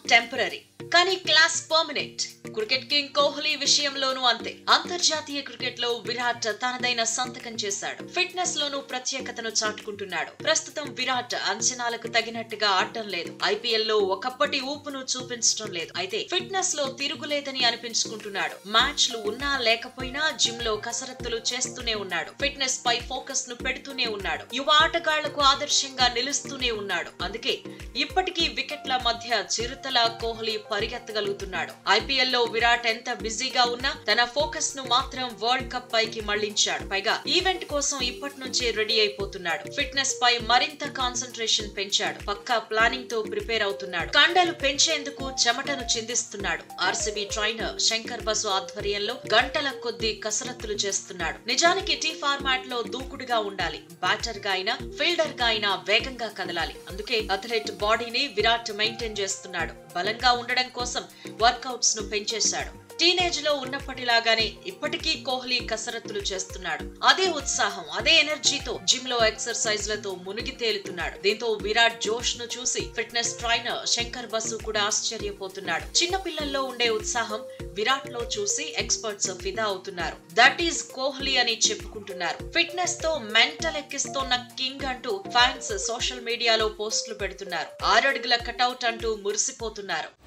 Temporary కానీ class permanent. Cricket king Kohli విషయంలోనూ అంతే. అంతర్జాతీయ క్రికెట్ లో విరాట్ తనదైన సంతకం చేశాడు. ఫిట్నెస్ లోనూ ప్రత్యేకతను చాటుకుంటున్నాడు. ప్రస్తుతం విరాట్ అంచనాలకు తగినట్టుగా ఆడటం లేదు. ఐపీఎల్ లో ఒకప్పటి ఊపును చూపించడం లేదు. అయితే ఫిట్నెస్ లో తిరుగులేదని అనిపించుకుంటున్నాడు. మ్యాచ్లు ఉన్నా లేకపోయినా జిమ్ లో కసరత్తులు చేస్తూనే ఉన్నాడు. ఫిట్నెస్ పై ఫోకస్ ను పెడుతూనే ఉన్నాడు. యువ ఆటగాళ్లకు ఆదర్శంగా నిలుస్తూనే ఉన్నాడు. అందుకే ఇప్పటికీ వికెట్ల మధ్య చిరుతల కోహ్లీ పరిగెత్తగలుగుతున్నాడు. ఐపీఎల్ లో విరాట్ ఎంత బిజీగా ఉన్నా తన ఫోకస్ ను మాత్రం వరల్డ్ కప్ పైకి మళ్లించాడు. పైగా ఈవెంట్ కోసం ఇప్పటి నుంచే రెడీ అయిపోతున్నాడు. ఫిట్నెస్ పై మరింత కాన్సంట్రేషన్ పెంచాడు. పక్కా ప్లానింగ్ తో ప్రిపేర్ అవుతున్నాడు. కండలు పెంచేందుకు చెమటను చిందిస్తున్నాడు. ఆర్సీబీ ట్రైనర్ శంకర్ బసు ఆధ్వర్యంలో గంటల కొద్దీ కసరత్తులు చేస్తున్నాడు. నిజానికి టీ ఫార్మాట్ లో దూకుడుగా ఉండాలి. బ్యాటర్ గా అయినా ఫీల్డర్ గా అయినా వేగంగా కదలాలి. అందుకే అథ్లెట్ బాడీని విరాట్ మెయింటైన్ చేస్తున్నాడు. బలంగా ఉండడం కోసం వర్కౌట్స్ ను పెంచేశాడు. టీనేజ్ లో ఉన్నప్పటిలాగానే ఇప్పటికీ కోహ్లీ కసరత్తులు చేస్తున్నాడు. అదే ఉత్సాహం, అదే ఎనర్జీతో జిమ్ లో ఎక్సర్సైజ్లతో మునిగి తేలుతున్నాడు. దీంతో విరాట్ జోష్ ను చూసి ఫిట్నెస్ ట్రైనర్ శంకర్ బసు కూడా ఆశ్చర్యపోతున్నాడు. చిన్న పిల్లల్లో ఉండే ఉత్సాహం విరాట్ లో చూసి ఎక్స్పర్ట్స్ ఫిదా అవుతున్నారు. దట్ ఈస్ కోహ్లీ అని చెప్పుకుంటున్నారు. ఫిట్నెస్ తో మెంటల్ ఎక్కిస్తోన్న కింగ్ అంటూ ఫ్యాన్స్ సోషల్ మీడియాలో పోస్టులు పెడుతున్నారు. 6 అడుగుల కటౌట్ అంటూ మురిసిపోతున్నారు.